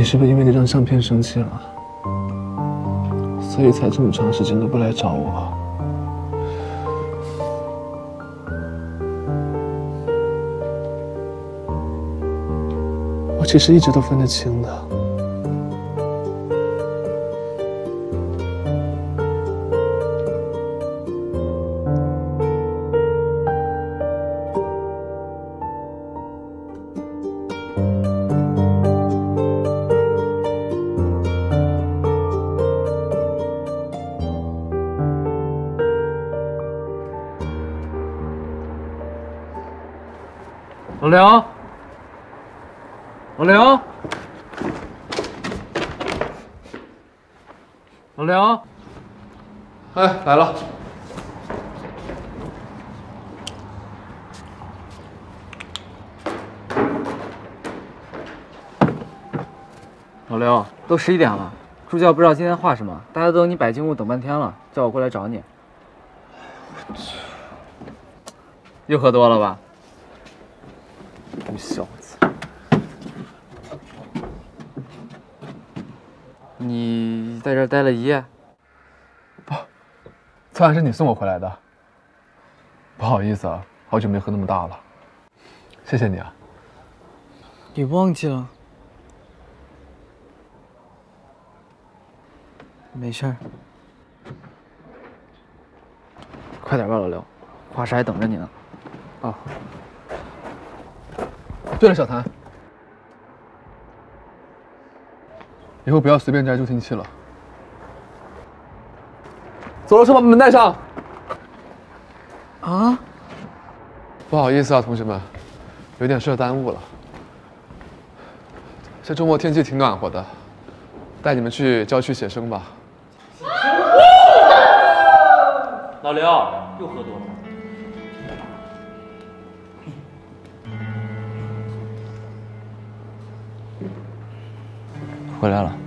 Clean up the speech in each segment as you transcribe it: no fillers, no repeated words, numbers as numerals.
是不是因为那张相片生气了，所以才这么长时间都不来找我？我其实一直都分得清的。 老梁，老梁，老梁， 哎，来了。 老刘，都11点了，助教不知道今天画什么，大家都等你摆静物等半天了，叫我过来找你。我去，又喝多了吧？小子，你在这儿待了1夜？ 不，昨晚是你送我回来的。不好意思啊，好久没喝那么大了。谢谢你啊。 你忘记了？没事儿，快点吧，老刘，画室还等着你呢。 啊。对了，小谭，以后不要随便摘助听器了。走了，车把门带上。 啊？ 不好意思啊，同学们，有点事耽误了。这周末天气挺暖和的，带你们去郊区写生吧。 老刘又喝多了。 回来了。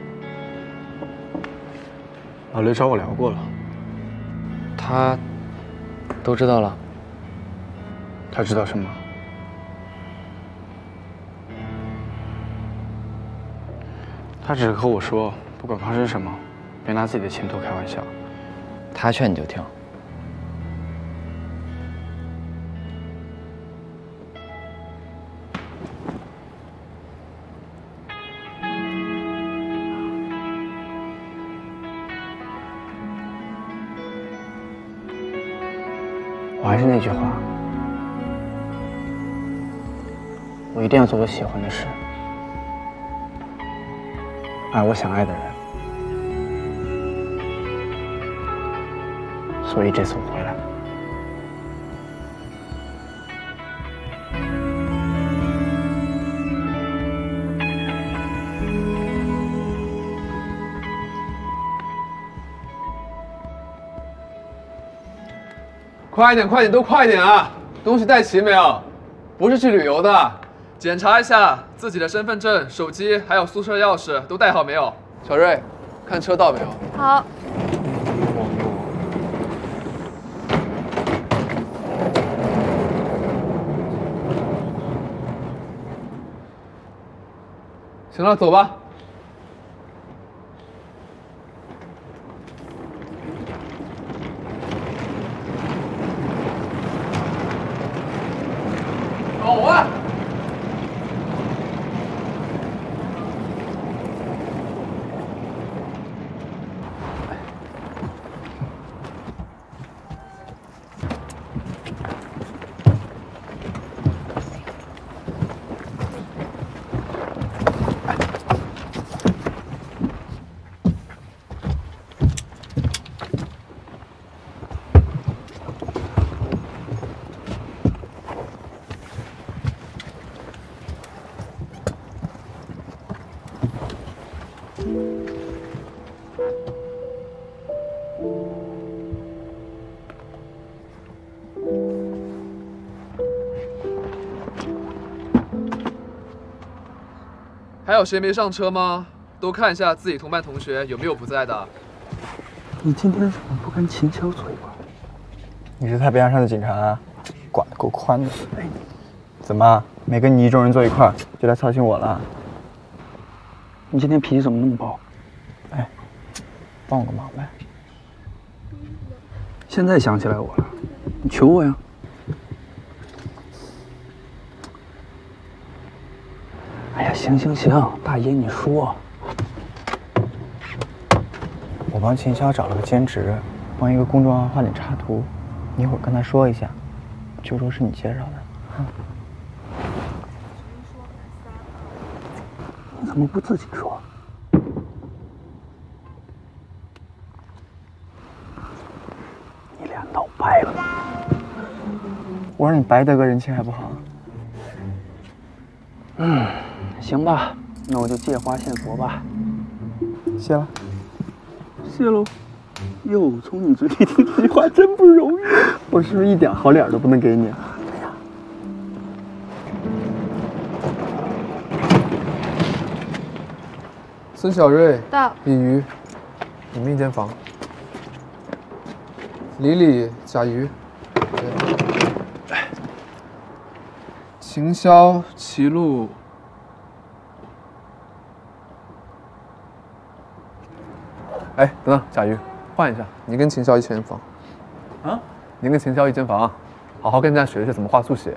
老刘找我聊过了， 他都知道了。 他知道什么？他只是和我说，不管发生什么，别拿自己的前途开玩笑。 他劝你就听。 我还是那句话，我一定要做我喜欢的事，爱我想爱的人。所以这次我回来， 快一点，快点，都快一点啊！东西带齐没有？不是去旅游的。检查一下自己的身份证、手机，还有宿舍钥匙都带好没有？小瑞，看车到没有？ 好。 行了，走吧。走啊！还有谁没上车吗？都看一下自己同班同学有没有不在的。 你今天怎么不跟秦秋坐一块？你是太平洋上的警察啊，管得够宽的。怎么没跟你一众人坐一块，就来操心我了？ 你今天脾气怎么那么暴？哎，帮我个忙呗。现在想起来我了，你求我呀。哎呀，行行行，大爷你说。我帮秦霄找了个兼职，帮一个公众号画点插图，你一会儿跟他说一下，就说是你介绍的。你怎么不自己说？你俩闹掰了。我让你白得个人气还不好？行吧，那我就借花献佛吧。谢了。谢喽。哟，从你嘴里听这句话真不容易。我是不是一点好脸都不能给你啊？ 孙小瑞到。 李瑜，你们一间房。李李贾瑜，秦霄齐路。哎，等等，贾瑜，换一下，你跟秦霄一间房。啊？你跟秦霄一间房，好好跟人家学学怎么画速写。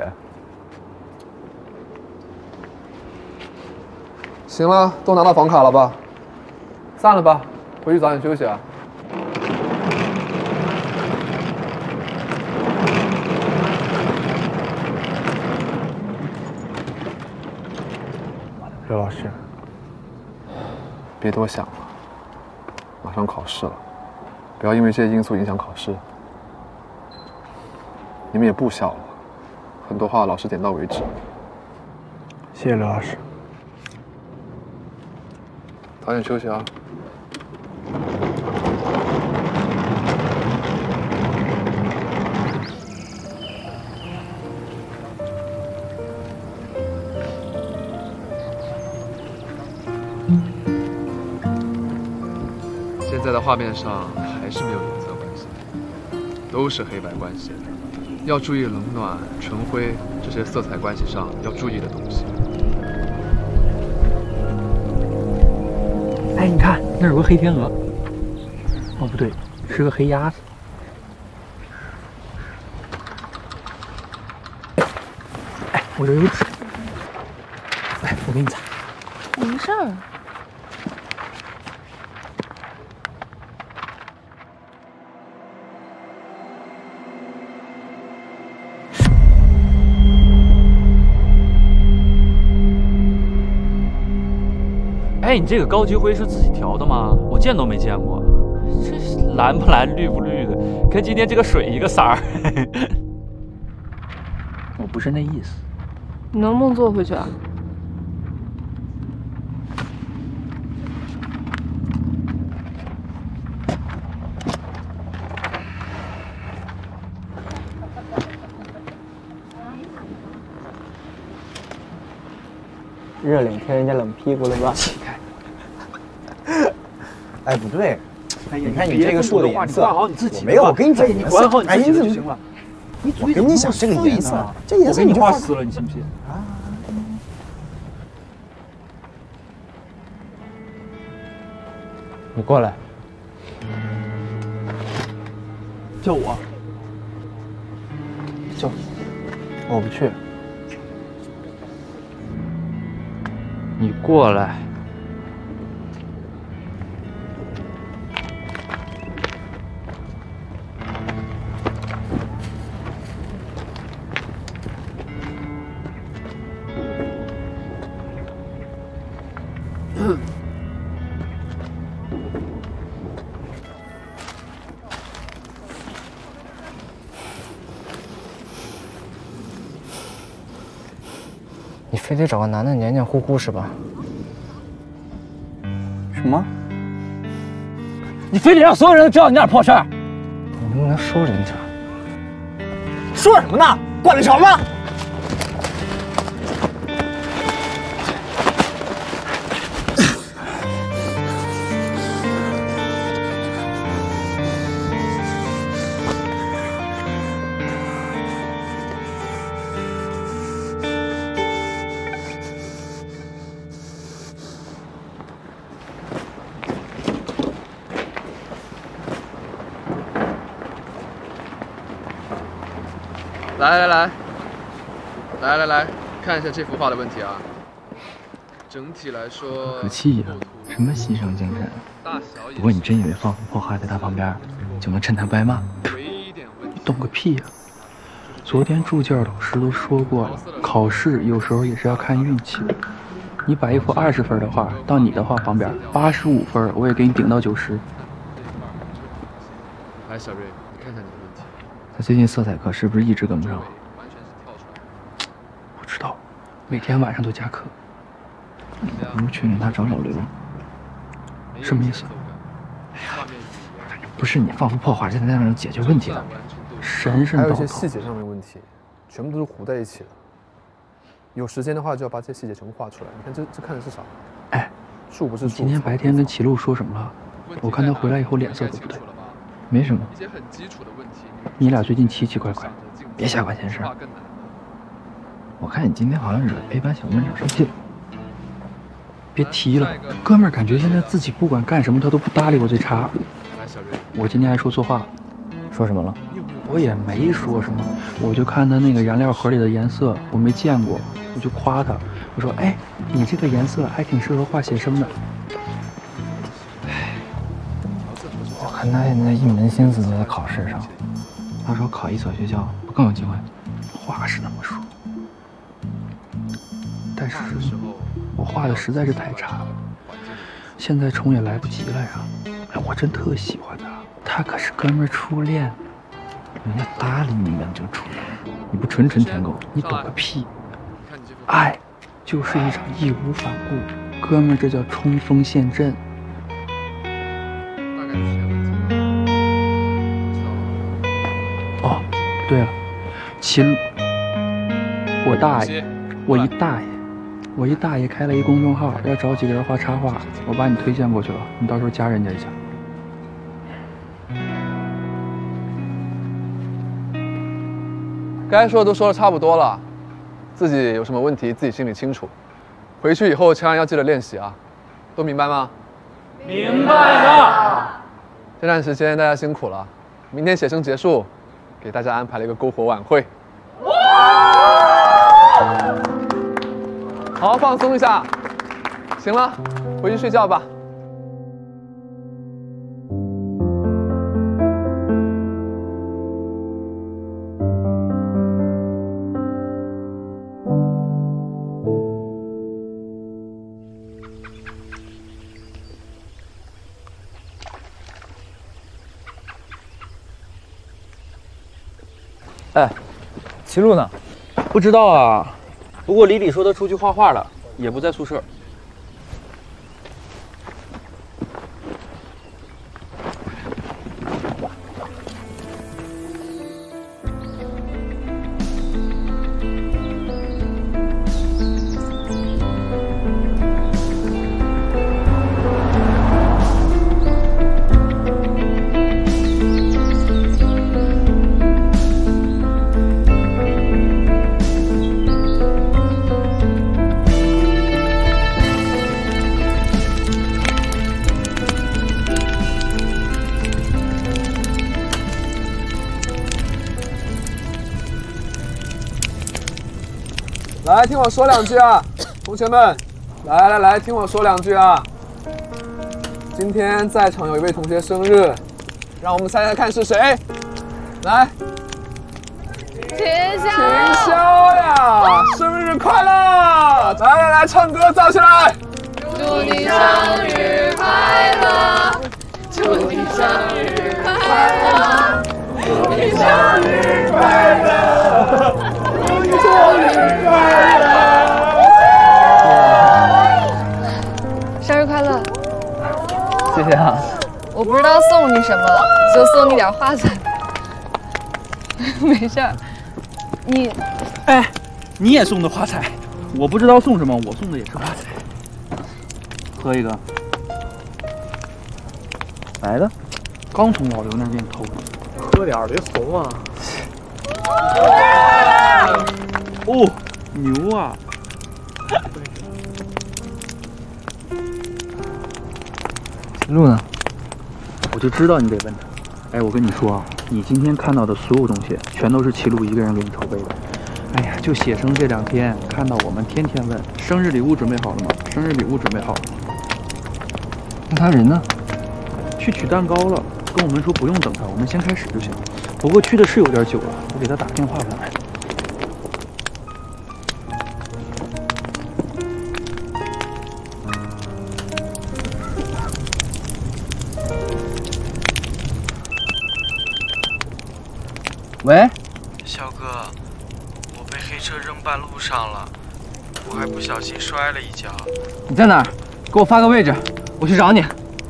行了，都拿到房卡了吧？散了吧，回去早点休息啊。 刘老师， 别多想了，马上考试了，不要因为这些因素影响考试。你们也不小了，很多话老师点到为止。 谢谢刘老师。 早点休息啊。现在的画面上还是没有颜色关系，都是黑白关系，要注意冷暖、纯灰这些色彩关系上要注意的东西。 哎，你看那有个黑天鹅。哦，不对，是个黑鸭子。哎，我这有纸。哎，我给你擦。 没事儿。 哎，你这个高级灰是自己调的吗？我见都没见过，这蓝不蓝，绿不绿的，跟今天这个水一个色儿。 我不是那意思。 你能不能坐回去啊？ 热脸贴人家冷屁股了吧？哎，不对，你看你这个树的颜色，我没有，我跟你讲，你管好你自己的就行了。我跟你讲这个颜色，这颜色我给你画死了，你信不信？ 啊！你过来，叫我，叫我不去。 你过来。 你非得找个男的黏黏糊糊是吧？ 什么？ 你非得让所有人都知道你那点破事儿？你能不能收着点？ 说什么呢？管得着吗？ 来，看一下这幅画的问题啊。整体来说， 可气呀！什么牺牲精神？不过你真以为放幅破画在他旁边，就能趁他不挨骂？你懂个屁呀！昨天助教老师都说过了，考试有时候也是要看运气的。你摆一幅20分的画到你的画旁边，85分我也给你顶到90。 哎，小瑞，你看看你的问题。 他最近色彩课是不是一直跟不上？不知道，每天晚上都加课。不如去给他找老刘。什么意思？不是你放幅破画就在那能解决问题的，神神叨叨。 还有一些细节上面的问题，全部都是糊在一起的。有时间的话，就要把这些细节全部画出来。你看这看的是啥？ 哎， 树不是树。 今天白天跟齐路说什么了？我看他回来以后脸色都不对。没什么。你俩最近奇奇怪怪，别瞎管闲事。我看你今天好像惹 A 班小闷长生气了。别提了，哥们儿，感觉现在自己不管干什么，他都不搭理我这茬。我今天还说错话了， 说什么了？ 我也没说什么，我就看他那个颜料盒里的颜色，我没见过，我就夸他，我说，哎，你这个颜色还挺适合画写生的。 我看他现在一门心思都在考试上， 到时候考一所学校不更有机会？话是那么说，但是我画的实在是太差了，现在冲也来不及了呀！哎，我真特喜欢他，他可是哥们儿初恋，人家搭理你们就初恋，你不纯纯舔狗，你懂个屁！爱就是一场义无反顾，哥们儿这叫冲锋陷阵。 大概是这个问题。 哦，对了，秦，我大爷，我一大爷开了一公众号，要找几个人画插画，我把你推荐过去了，你到时候加人家一下。 该说的都说的差不多了，自己有什么问题自己心里清楚，回去以后千万要记得练习啊，都明白吗？ 明白了。 这段时间大家辛苦了，明天写生结束，给大家安排了一个篝火晚会。好好放松一下，行了，回去睡觉吧。 哎，齐路呢？ 不知道啊，不过李李说他出去画画了，也不在宿舍。 来，听我说两句啊，同学们，来，听我说两句啊。今天在场有一位同学生日，让我们猜猜看是谁？来， 秦秦霄呀，生日快乐！来，唱歌造起来！ 祝你生日快乐！祝你生日快乐！祝你生日快乐！祝你生日快乐！生日快乐！ 谢谢啊。 我不知道送你什么，就送你点画材。没事儿，你， 哎，你也送的画材，我不知道送什么，我送的也是画材。喝一个， 来的， 刚从老刘那边偷的。 喝点儿，别怂啊！ 哦，牛啊！ 路呢？ 我就知道你得问他。哎，我跟你说啊， 你今天看到的所有东西，全都是齐路一个人给你筹备的。哎呀，就写生这2天，看到我们天天问生日礼物准备好了吗？生日礼物准备好了。 那他人呢？ 去取蛋糕了，跟我们说不用等他，我们先开始就行。不过去的是有点久了，我给他打电话问问。 喂， 小哥，我被黑车扔半路上了，我还不小心摔了一跤。 你在哪儿？给我发个位置，我去找你。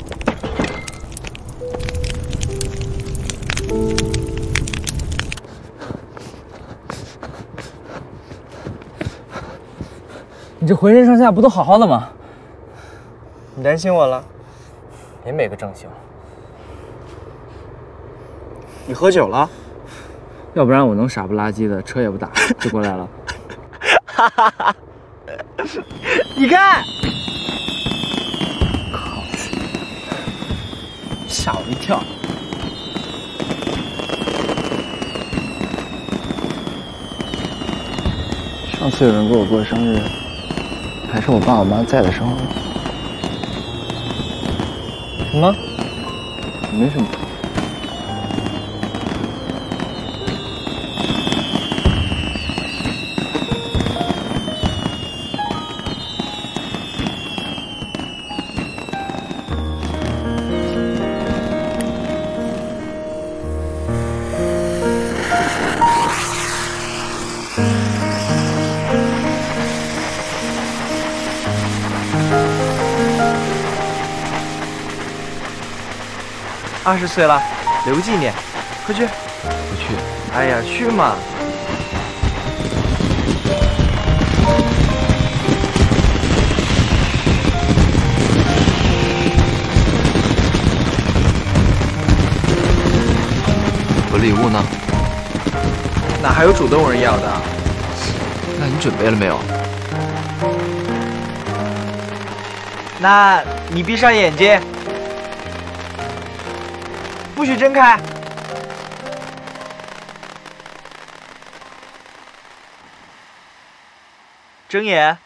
你这浑身上下不都好好的吗？ 你担心我了？ 别没个正形。 你喝酒了？ 要不然我能傻不拉几的，车也不打就过来了。 哈哈哈！你看， 靠！吓我一跳。 上次有人给我过生日，还是我爸我妈在的时候。 什么？ 没什么。 20岁了，留个纪念，快去！ 不去。 哎呀，去嘛！ 我礼物呢？ 哪还有主动人要的？ 那你准备了没有？ 那你闭上眼睛。不许睁开！睁眼。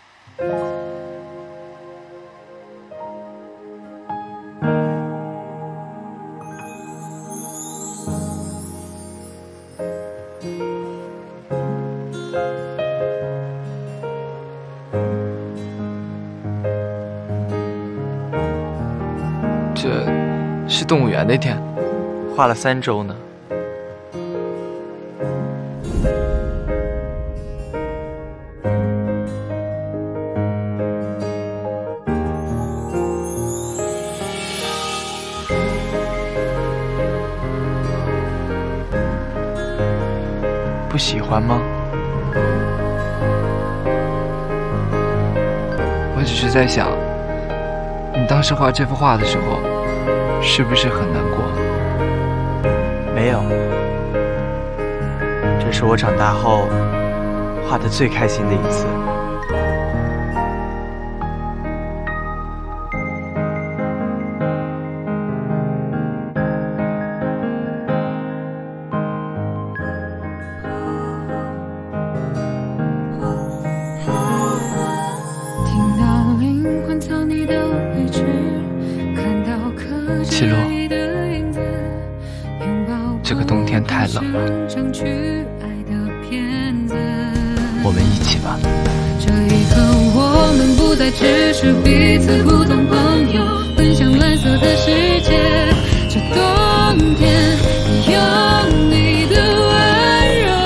这是动物园那天。 画了3周呢。不喜欢吗？ 我只是在想，你当时画这幅画的时候，是不是很难过？ 没有，这是我长大后画的最开心的一次。 七路，这个冬天太冷了，我们一起吧。 这一刻，我们不再只是彼此普通朋友，分享蓝色的世界。这冬天有你的温柔，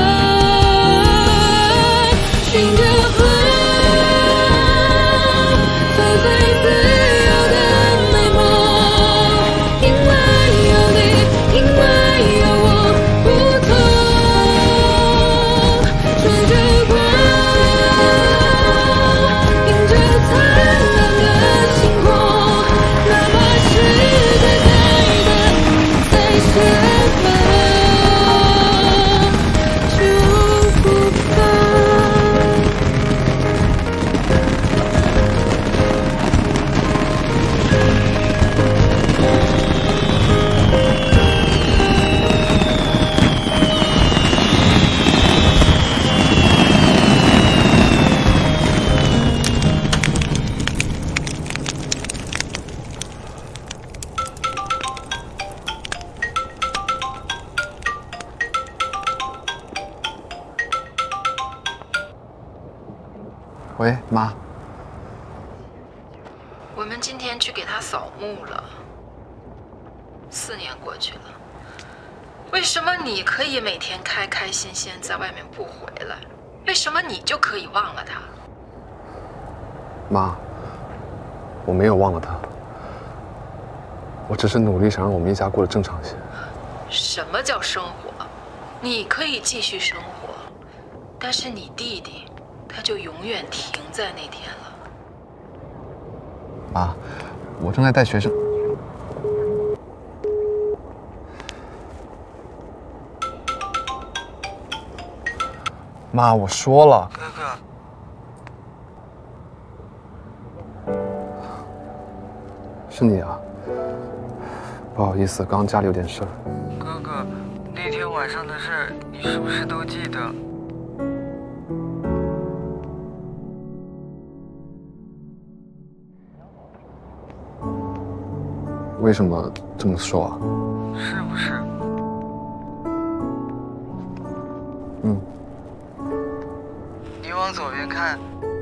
寻着花，走最自由的美梦。因为有你，因为有我不同，穿着光，迎着灿烂的星空，哪怕世界再喂，妈。 我们今天去给他扫墓了。4年过去了，为什么你可以每天开开心心在外面不回来？为什么你就可以忘了他？ 妈，我没有忘了他，我只是努力想让我们一家过得正常些。 什么叫生活？你可以继续生活，但是你弟弟，他就永远停在那天了。 妈，我正在带学生。妈，我说了。 哥哥， 是你啊？不好意思，刚刚家里有点事儿。 哥哥，那天晚上的事，你是不是都记得？ 为什么这么说啊？ 是不是？ 嗯。 你往左边看。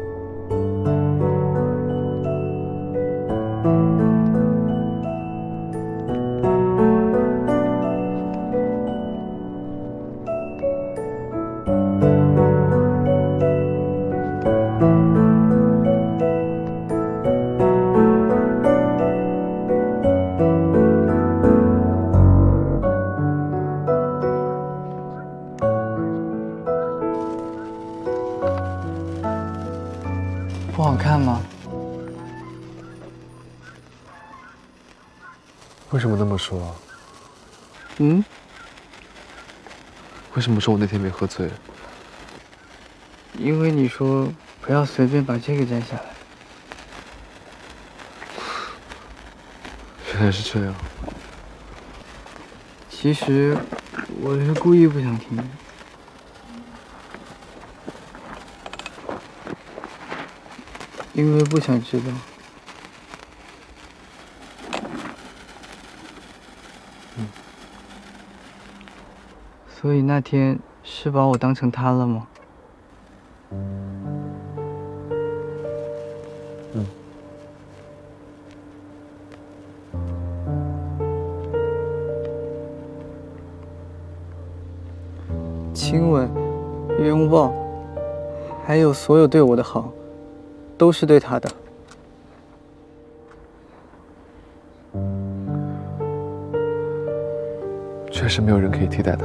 不好看吗？ 为什么那么说？ 嗯？ 为什么说我那天没喝醉？ 因为你说不要随便把这个摘下来。 原来是这样。 其实我是故意不想听的。因为不想知道。所以那天是把我当成他了吗？亲吻、拥抱，还有所有对我的好，都是对他的。 确实没有人可以替代他。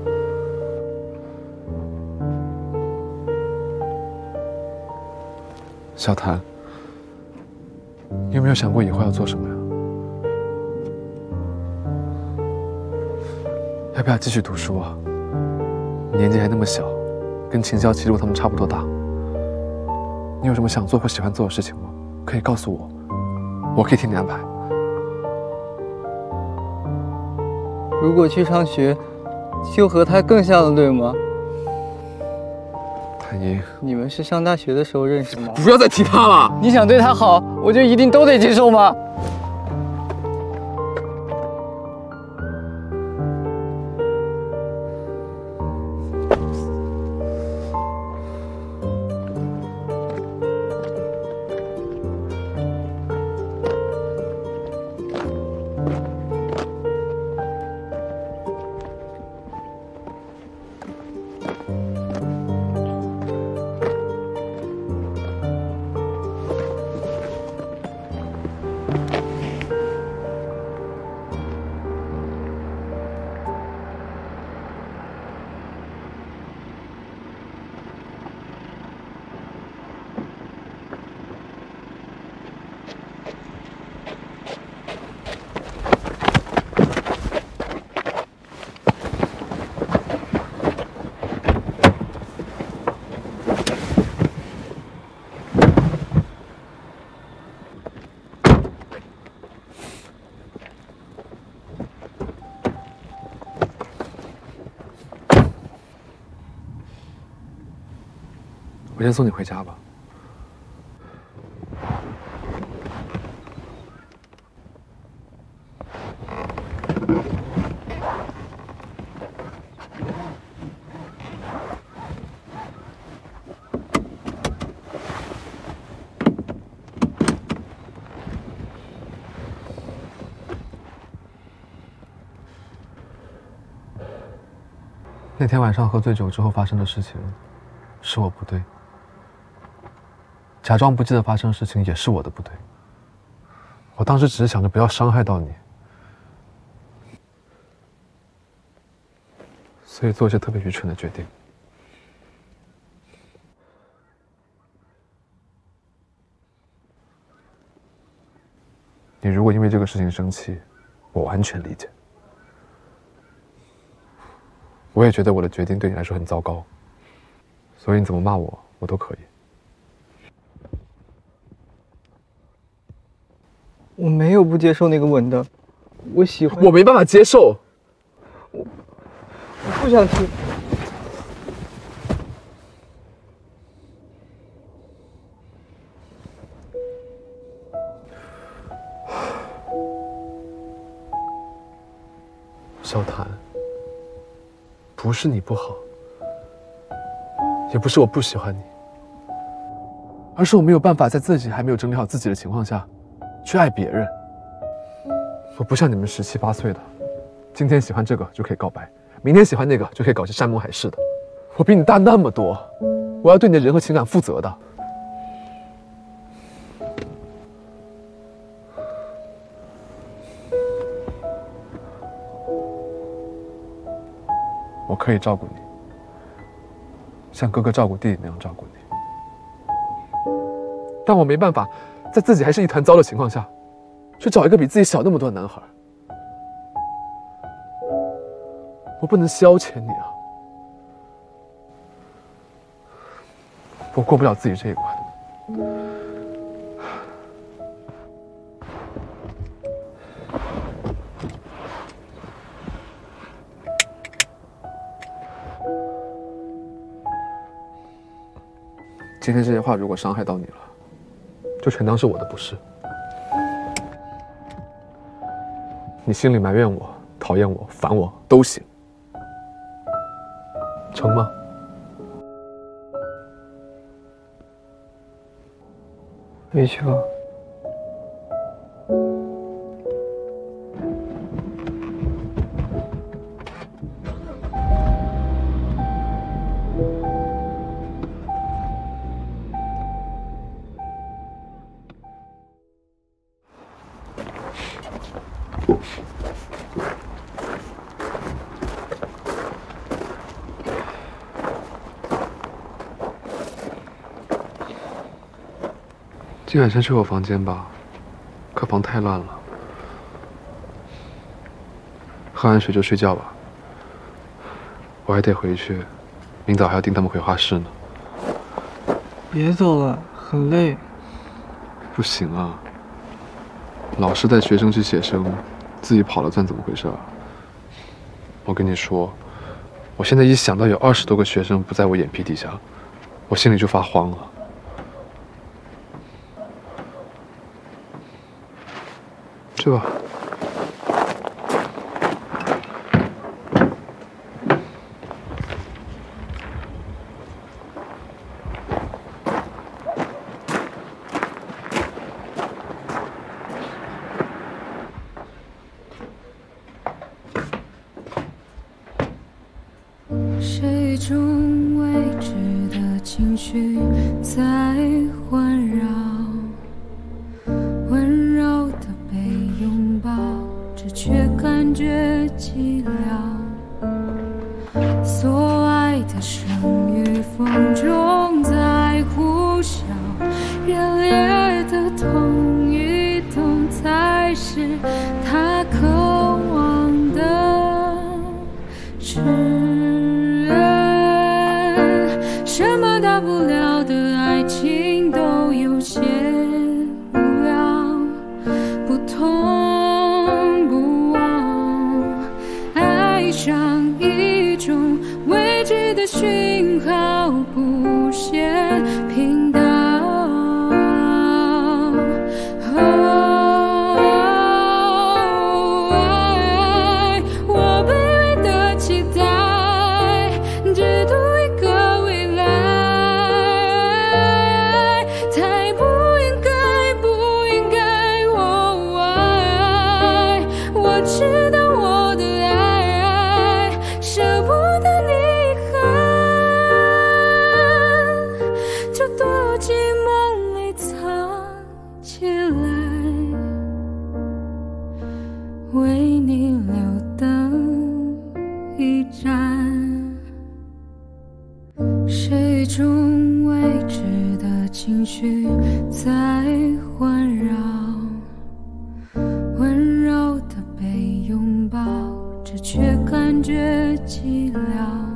小谭，你有没有想过以后要做什么呀？要不要继续读书啊？你年纪还那么小，跟秦霄、齐路他们差不多大。你有什么想做或喜欢做的事情吗？可以告诉我，我可以替你安排。 如果去上学，就和他更像了，对吗？ 谭英， 你们是上大学的时候认识吗？ 不要再提他了！ 你想对他好，我就一定都得接受吗？ 我先送你回家吧。 那天晚上喝醉酒之后发生的事情，是我不对。假装不记得发生的事情也是我的不对。我当时只是想着不要伤害到你，所以做一些特别愚蠢的决定。你如果因为这个事情生气，我完全理解。我也觉得我的决定对你来说很糟糕，所以你怎么骂我，我都可以。 我没有不接受那个吻的，我喜欢。 我没办法接受。 我不想听。 小谭，不是你不好，也不是我不喜欢你，而是我没有办法在自己还没有整理好自己的情况下，去爱别人。我不像你们17、8岁的，今天喜欢这个就可以告白，明天喜欢那个就可以搞些山盟海誓的。我比你大那么多，我要对你的人和情感负责的。我可以照顾你，像哥哥照顾弟弟那样照顾你，但我没办法在自己还是一团糟的情况下，去找一个比自己小那么多的男孩。我不能消遣你啊，我过不了自己这一关。今天这些话如果伤害到你了，就全当是我的不是。你心里埋怨我、讨厌我、烦我都行，成吗？ 委屈了。 今晚先去我房间吧，客房太乱了。喝完水就睡觉吧，我还得回去，明早还要盯他们回画室呢。 别走了，很累。 不行啊，老师带学生去写生，自己跑了算怎么回事啊？我跟你说，我现在一想到有20多个学生不在我眼皮底下，我心里就发慌了。去吧。 水中未知的情绪在环绕，温柔的被拥抱着，却感觉寂寥。所爱的声与风中在呼啸，热烈的痛与痛才是他渴望的炙热。什么大不了的爱情都有些无聊，不痛不忘，爱上一种未知的讯号，不限频道。我卑微的期待，只图一个未来。太不应该，不应该，我爱。我知道我的爱，舍不得你。 是一种未知的情绪在环绕，温柔的被拥抱着，却感觉寂寥。